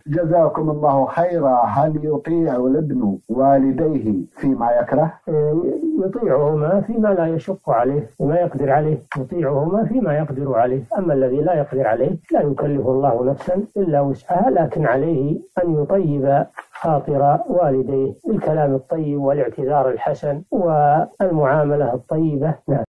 جزاكم الله خيرا. هل يطيع الابن والديه فيما يكره؟ يطيعهما فيما لا يشق عليه وما يقدر عليه، يطيعهما فيما يقدر عليه. أما الذي لا يقدر عليه لا يكلف الله نفسا إلا وسعها، لكن عليه أن يطيب خاطر والديه بالكلام الطيب والاعتذار الحسن والمعاملة الطيبة. نعم.